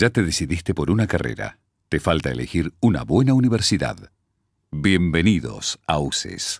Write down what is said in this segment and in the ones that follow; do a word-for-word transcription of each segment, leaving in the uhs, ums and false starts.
Ya te decidiste por una carrera. Te falta elegir una buena universidad. Bienvenidos a U C E S.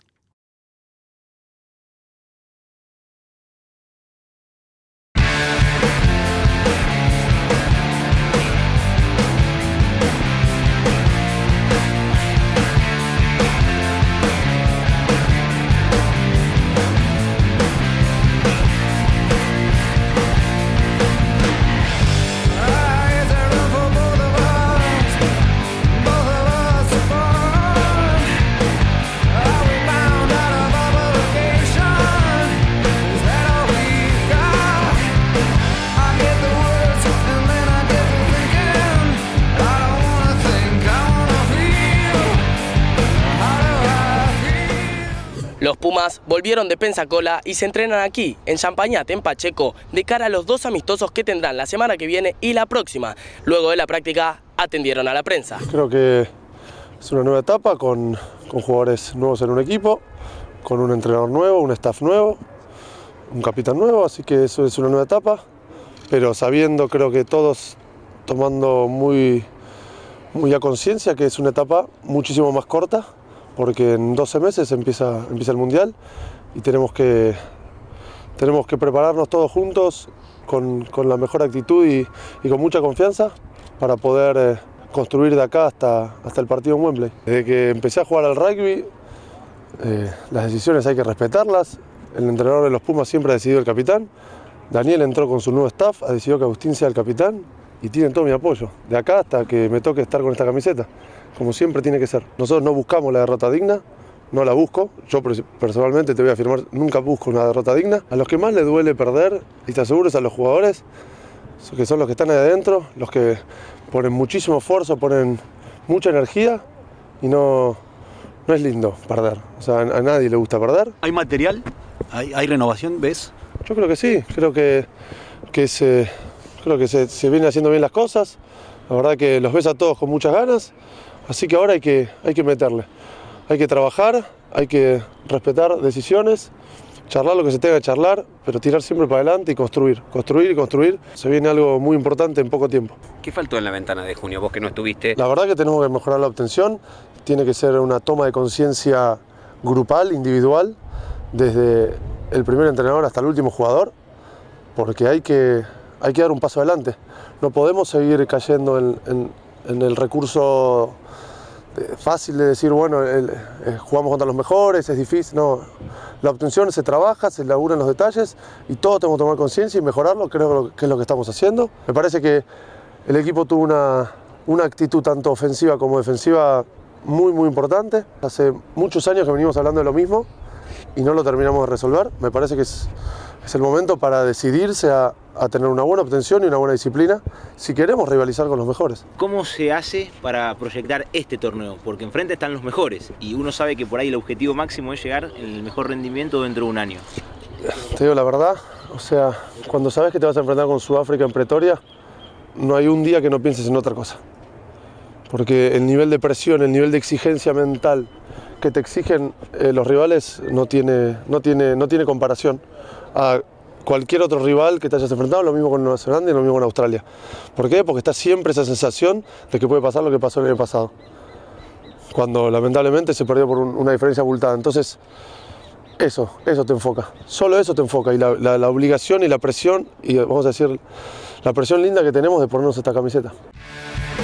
Los Pumas volvieron de Pensacola y se entrenan aquí, en Champañat, en Pacheco, de cara a los dos amistosos que tendrán la semana que viene y la próxima. Luego de la práctica, atendieron a la prensa. Creo que es una nueva etapa con, con jugadores nuevos en un equipo, con un entrenador nuevo, un staff nuevo, un capitán nuevo, así que eso es una nueva etapa, pero sabiendo, creo que todos tomando muy, muy a conciencia que es una etapa muchísimo más corta, porque en doce meses empieza, empieza el Mundial y tenemos que, tenemos que prepararnos todos juntos con, con la mejor actitud y, y con mucha confianza para poder eh, construir de acá hasta, hasta el partido en Wembley. Desde que empecé a jugar al rugby, eh, las decisiones hay que respetarlas. El entrenador de los Pumas siempre ha decidido el capitán. Daniel entró con su nuevo staff, ha decidido que Agustín sea el capitán y tienen todo mi apoyo, de acá hasta que me toque estar con esta camiseta, como siempre tiene que ser. Nosotros no buscamos la derrota digna, no la busco. Yo personalmente te voy a afirmar, nunca busco una derrota digna. A los que más les duele perder, y te aseguro, es a los jugadores, que son los que están ahí adentro, los que ponen muchísimo esfuerzo, ponen mucha energía y no, no es lindo perder. O sea, a nadie le gusta perder. ¿Hay material? ¿Hay, hay renovación, ves? Yo creo que sí, creo que, que, se, creo que se, se vienen haciendo bien las cosas. La verdad que los ves a todos con muchas ganas. Así que ahora hay que, hay que meterle, hay que trabajar, hay que respetar decisiones, charlar lo que se tenga que charlar, pero tirar siempre para adelante y construir, construir y construir. Se viene algo muy importante en poco tiempo. ¿Qué faltó en la ventana de junio, vos que no estuviste? La verdad que tenemos que mejorar la obtención, tiene que ser una toma de conciencia grupal, individual, desde el primer entrenador hasta el último jugador, porque hay que, hay que dar un paso adelante. No podemos seguir cayendo en, en, en el recurso fácil de decir, bueno, el, eh, jugamos contra los mejores, es difícil. No, la obtención se trabaja, se labura en los detalles y todos tenemos que tomar conciencia y mejorarlo, creo que es lo que estamos haciendo. Me parece que el equipo tuvo una, una actitud tanto ofensiva como defensiva muy, muy importante. Hace muchos años que venimos hablando de lo mismo y no lo terminamos de resolver. Me parece que es, es el momento para decidirse a, a tener una buena obtención y una buena disciplina si queremos rivalizar con los mejores. ¿Cómo se hace para proyectar este torneo? Porque enfrente están los mejores y uno sabe que por ahí el objetivo máximo es llegar en el mejor rendimiento dentro de un año. Te digo la verdad, o sea, cuando sabes que te vas a enfrentar con Sudáfrica en Pretoria, no hay un día que no pienses en otra cosa. Porque el nivel de presión, el nivel de exigencia mental que te exigen eh, los rivales no tiene, no, tiene, no tiene comparación a cualquier otro rival que te hayas enfrentado, lo mismo con Nueva Zelanda y lo mismo con Australia. ¿Por qué? Porque está siempre esa sensación de que puede pasar lo que pasó el año pasado, cuando lamentablemente se perdió por un, una diferencia abultada. Entonces, eso, eso te enfoca, solo eso te enfoca, y la, la, la obligación y la presión, y vamos a decir, la presión linda que tenemos de ponernos esta camiseta.